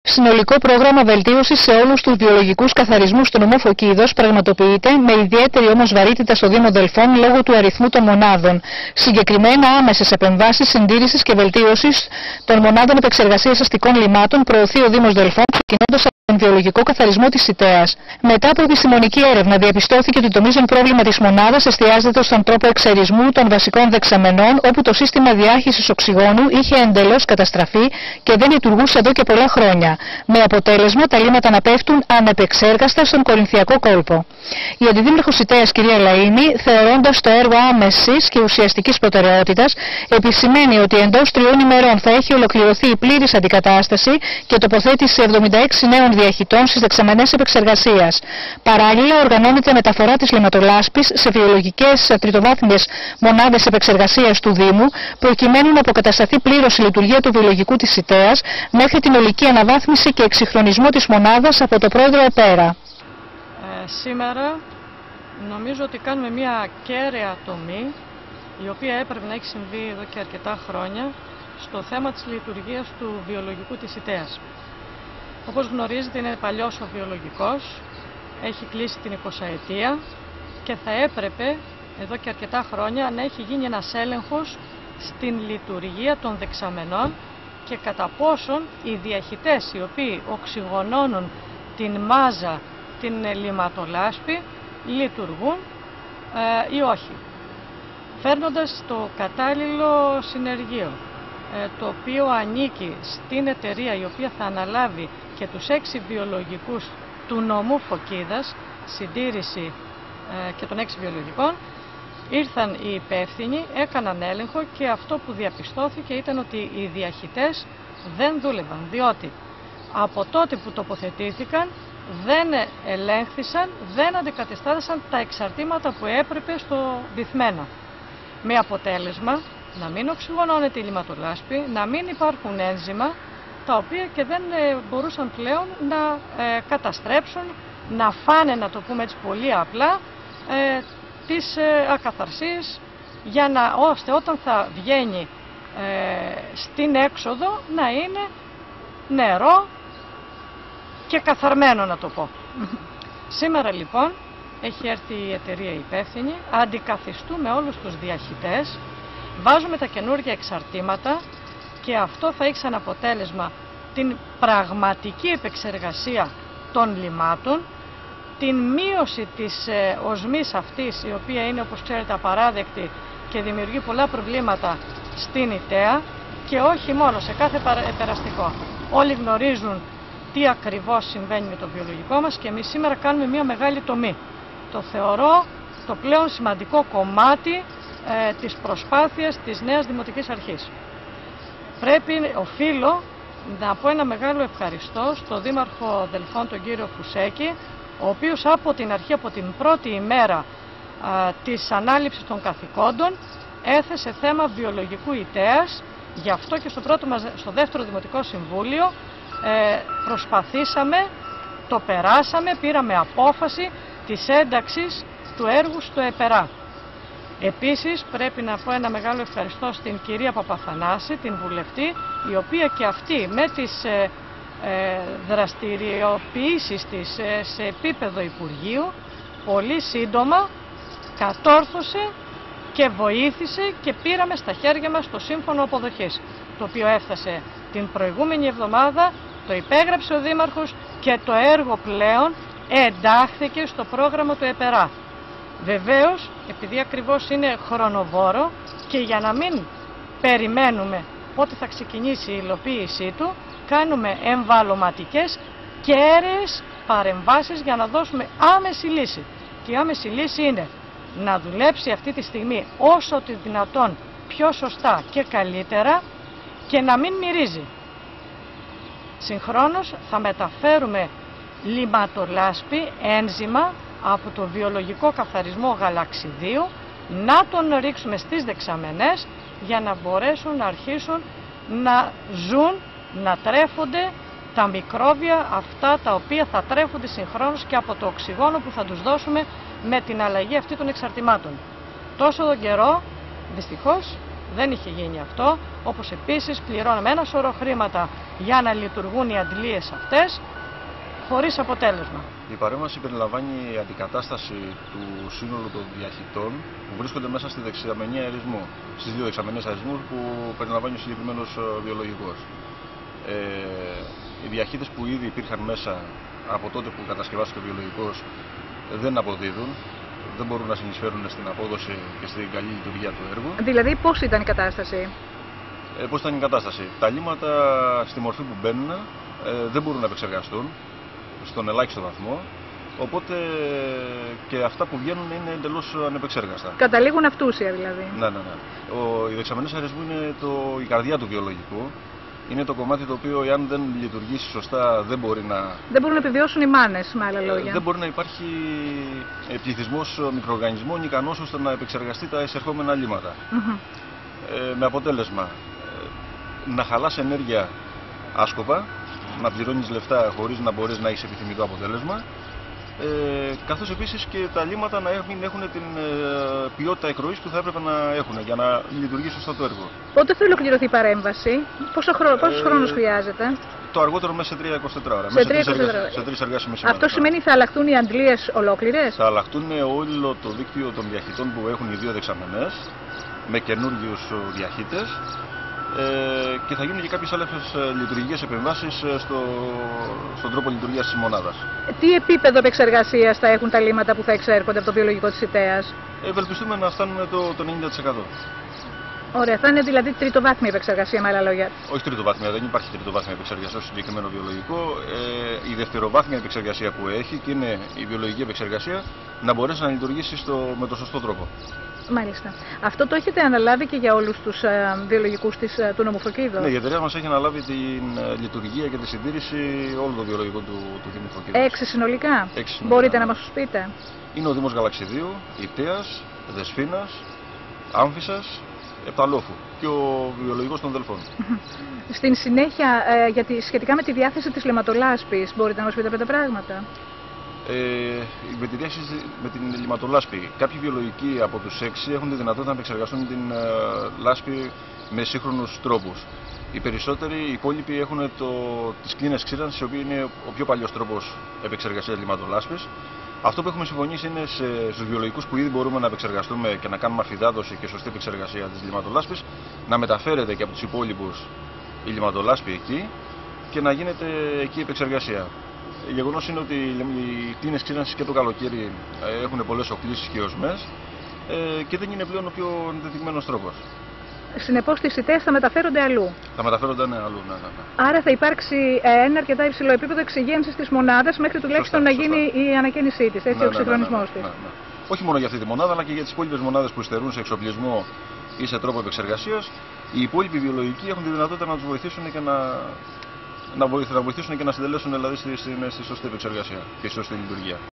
Συνολικό πρόγραμμα βελτίωσης σε όλους τους βιολογικούς καθαρισμούς του νομού Φωκίδος πραγματοποιείται με ιδιαίτερη όμως βαρύτητα στο Δήμο Δελφών λόγω του αριθμού των μονάδων. Συγκεκριμένα άμεσες επεμβάσεις συντήρησης και βελτίωσης των μονάδων επεξεργασίας αστικών λιμάτων προωθεί ο Δήμος Δελφών, ξεκινώντας από τον βιολογικό καθαρισμό της Ιτέας. Μετά από επιστημονική έρευνα διαπιστώθηκε ότι το μείζον πρόβλημα της μονάδας εστιάζεται στον τρόπο εξαιρισμού των βασικών δεξαμενών, όπου το σύστημα διάχυσης οξυγόνου είχε εντελώς καταστραφεί και δεν λειτουργούσε εδώ και πολλά χρόνια, με αποτέλεσμα τα λίματα να πέφτουν ανεπεξέργαστα στον Κορινθιακό κόλπο. Η Αντιδήμαρχος Ιτέας, κυρία Λαΐνη, θεωρώντας το έργο άμεσης και ουσιαστικής προτεραιότητας, επισημαίνει ότι εντός 3 ημερών θα έχει ολοκληρωθεί η πλήρης αντικατάσταση και τοποθέτηση 76 νέων διαχυτών στις δεξαμενές επεξεργασίας. Παράλληλα, οργανώνεται μεταφορά της λιματολάσπης σε βιολογικές τριτοβάθμιες μονάδες επεξεργασίας του Δήμου, προκειμένου να αποκατασταθεί πλήρως η λειτουργία του βιολογικού της Ιτέας μέχρι την ολική αναβάθμιση και εξυγχρονισμό της μονάδας από το πρόεδρο ΕΠΕΡΑ. Σήμερα νομίζω ότι κάνουμε μια κέραια τομή, η οποία έπρεπε να έχει συμβεί εδώ και αρκετά χρόνια, στο θέμα της λειτουργίας του βιολογικού της Ιτέας. Όπως γνωρίζετε, είναι παλιός ο βιολογικός, έχει κλείσει την 20ετία και θα έπρεπε εδώ και αρκετά χρόνια να έχει γίνει ένας έλεγχος στην λειτουργία των δεξαμενών και κατά πόσον οι διαχυτές οι οποίοι οξυγονώνουν την μάζα, την λιματολάσπη, λειτουργούν ή όχι. Φέρνοντας το κατάλληλο συνεργείο, το οποίο ανήκει στην εταιρεία η οποία θα αναλάβει και τους 6 βιολογικούς του νομού Φωκίδας, συντήρηση και των 6 βιολογικών, ήρθαν οι υπεύθυνοι, έκαναν έλεγχο και αυτό που διαπιστώθηκε ήταν ότι οι διαχυτές δεν δούλευαν, διότι από τότε που τοποθετήθηκαν δεν ελέγχθησαν, δεν αντικαταστάθησαν τα εξαρτήματα που έπρεπε στο βυθμένα. Με αποτέλεσμα να μην οξυγονώνεται η λιματολάσπη, να μην υπάρχουν ένζημα, τα οποία και δεν μπορούσαν πλέον να καταστρέψουν, να φάνε, να το πούμε έτσι πολύ απλά, τις ακαθαρσίες, για να, ώστε όταν θα βγαίνει στην έξοδο να είναι νερό και καθαρμένο, να το πω. Σήμερα λοιπόν έχει έρθει η εταιρεία υπεύθυνη, αντικαθιστούμε όλους τους διαχυτές, βάζουμε τα καινούργια εξαρτήματα και αυτό θα έχει σαν αποτέλεσμα την πραγματική επεξεργασία των λιμάτων, την μείωση της οσμής αυτής, η οποία είναι, όπως ξέρετε, απαράδεκτη και δημιουργεί πολλά προβλήματα στην Ιτέα και όχι μόνο, σε κάθε περαστικό. Όλοι γνωρίζουν τι ακριβώς συμβαίνει με το βιολογικό μας και εμείς σήμερα κάνουμε μια μεγάλη τομή. Το θεωρώ το πλέον σημαντικό κομμάτι της προσπάθειας της νέας Δημοτικής Αρχής. Οφείλω να πω ένα μεγάλο ευχαριστώ στον Δήμαρχο Δελφών, τον κύριο Φουσέκη, ο οποίος από την αρχή, από την πρώτη ημέρα της ανάληψης των καθηκόντων, έθεσε θέμα βιολογικού Ιτέας. Γι' αυτό και στο δεύτερο Δημοτικό Συμβούλιο προσπαθήσαμε, το περάσαμε, πήραμε απόφαση της ένταξης του έργου στο ΕΠΕΡΑ. Επίσης πρέπει να πω ένα μεγάλο ευχαριστώ στην κυρία Παπαθανάση, την βουλευτή, η οποία και αυτή με τις δραστηριοποιήσεις της σε επίπεδο Υπουργείου πολύ σύντομα κατόρθωσε και βοήθησε και πήραμε στα χέρια μας το σύμφωνο αποδοχής, το οποίο έφτασε την προηγούμενη εβδομάδα, το υπέγραψε ο Δήμαρχος και το έργο πλέον εντάχθηκε στο πρόγραμμα του ΕΠΕΡΑ. Βεβαίως, επειδή ακριβώς είναι χρονοβόρο και για να μην περιμένουμε πότε θα ξεκινήσει η υλοποίησή του, κάνουμε εμβαλωματικές και αίρεες παρεμβάσεις για να δώσουμε άμεση λύση. Και η άμεση λύση είναι να δουλέψει αυτή τη στιγμή όσο το δυνατόν πιο σωστά και καλύτερα και να μην μυρίζει. Συγχρόνως θα μεταφέρουμε λιματολάσπη, ένζημα από το βιολογικό καθαρισμό γαλαξιδίου, να τον ρίξουμε στις δεξαμενές για να μπορέσουν να αρχίσουν να ζουν, να τρέφονται τα μικρόβια αυτά τα οποία θα τρέφονται συγχρόνως και από το οξυγόνο που θα τους δώσουμε με την αλλαγή αυτή των εξαρτημάτων. Τόσο τον καιρό, δυστυχώς, δεν είχε γίνει αυτό, όπως επίσης πληρώναμε ένα σωρό χρήματα για να λειτουργούν οι αντλίες αυτές, χωρίς αποτέλεσμα. Η παρέμβαση περιλαμβάνει αντικατάσταση του σύνολου των διαχυτών που βρίσκονται μέσα στη δεξαμενή αερισμού, στις δύο δεξαμενές αερισμού που περιλαμβάνει ο συγκεκριμένος βιολογικός. Οι διαχύτες που ήδη υπήρχαν μέσα από τότε που κατασκευάστηκε ο βιολογικός δεν αποδίδουν, δεν μπορούν να συνεισφέρουν στην απόδοση και στην καλή λειτουργία του έργου. Δηλαδή, πώς ήταν η κατάσταση? Πώς ήταν η κατάσταση? Τα λίμματα στη μορφή που μπαίνουν δεν μπορούν να επεξεργαστούν στον ελάχιστο βαθμό, οπότε και αυτά που βγαίνουν είναι εντελώς ανεπεξέργαστα. Καταλήγουν αυτούσια δηλαδή. Ναι. Οι δεξαμενές αερισμού είναι η καρδιά του βιολογικού. Είναι το κομμάτι το οποίο, εάν δεν λειτουργήσει σωστά, δεν μπορεί να... Δεν μπορούν να επιβιώσουν οι μάνες, με άλλα λόγια. Δεν μπορεί να υπάρχει πληθυσμός μικροοργανισμών ικανός ώστε να επεξεργαστεί τα εισερχόμενα λίμματα. Με αποτέλεσμα να χαλάς ενέργεια άσκοπα, να πληρώνεις λεφτά χωρίς να μπορείς να έχεις επιθυμητό αποτέλεσμα, καθώς επίσης και τα λίμματα να μην έχουν την ποιότητα εκροής που θα έπρεπε να έχουν για να λειτουργήσει σωστά το έργο. Πότε θα ολοκληρωθεί η παρέμβαση, πόσος χρόνος χρειάζεται? Το αργότερο μέσα σε 3-24 ώρα. Σε 3-24 3 εργάσιμες ημέρες. Αυτό σημαίνει θα αλλάχτούν οι αντλίες ολόκληρες? Θα αλλάχτούν όλο το δίκτυο των διαχυτών που έχουν οι δύο δεξαμενές με καινούριους διαχύτες. Και θα γίνουν και κάποιες άλλες λειτουργικές επεμβάσεις στον τρόπο λειτουργίας της μονάδας. Τι επίπεδο επεξεργασίας θα έχουν τα λίμματα που θα εξέρχονται από το βιολογικό της ΙΤΕΑΣ? Ευελπιστούμε να φτάνουμε το 90%. Ωραία, θα είναι δηλαδή τριτοβάθμια επεξεργασία, με άλλα λόγια. Όχι τριτοβάθμια, δεν υπάρχει τριτοβάθμια επεξεργασία στο συγκεκριμένο βιολογικό. Η δευτεροβάθμια επεξεργασία που έχει, και είναι η βιολογική επεξεργασία, να μπορέσει να λειτουργήσει με τον σωστό τρόπο. Μάλιστα. Αυτό το έχετε αναλάβει και για όλους τους βιολογικούς του νομού Φωκίδος? Ναι, η εταιρεία μας έχει αναλάβει την λειτουργία και τη συντήρηση όλων των βιολογικών του Δήμου Φωκίδος. 6 συνολικά. 6 συνολικά. Μπορείτε να μας τους πείτε? Είναι ο Δήμος Γαλαξιδίου, Ιτέας, Δεσφήνας, Άμφισσας, Επταλόφου και ο βιολογικός των Δελφών. Στην συνέχεια, σχετικά με τη διάθεση της λιματολάσπης, μπορείτε να μας πείτε 5 πράγματα? Με τη διάθεση με την λιματολάσπη, κάποιοι βιολογικοί από τους 6 έχουν τη δυνατότητα να επεξεργαστούν την λάσπη με σύγχρονους τρόπους. Οι περισσότεροι, οι υπόλοιποι, έχουν τις κλίνες ξύρανσης, η οποία είναι ο πιο παλιός τρόπος επεξεργασίας λιματολάσπης. Αυτό που έχουμε συμφωνήσει είναι στους βιολογικούς που ήδη μπορούμε να επεξεργαστούμε και να κάνουμε αφυδάτωση και σωστή επεξεργασία της λιματολάσπης, να μεταφέρεται και από τους υπόλοιπους η λιματολάσπη εκεί και να γίνεται εκεί η επεξεργασία. Γεγονός είναι ότι οι κλίνες ξύρανσης και το καλοκαίρι έχουν πολλές οκλήσεις και οσμές και δεν είναι πλέον ο πιο ενδεδειγμένος τρόπος. Συνεπώς, τις ΙΤΕΑΣ θα μεταφέρονται αλλού. Θα μεταφέρονται αλλού, ναι. Άρα θα υπάρξει ένα αρκετά υψηλό επίπεδο εξυγένσης της μονάδας μέχρι τουλάχιστον να γίνει η ανακαίνισή της, ο εξυγχρονισμός της. Όχι μόνο για αυτή τη μονάδα, αλλά και για τις υπόλοιπες μονάδες που υστερούν σε εξοπλισμό ή σε τρόπο επεξεργασίας. Οι υπόλοιποι βιολογικοί έχουν τη δυνατότητα να τους βοηθήσουν και να βοηθήσουν και να συντελέσουν δηλαδή στη σωστή επεξεργασία και στη σωστή λειτουργία.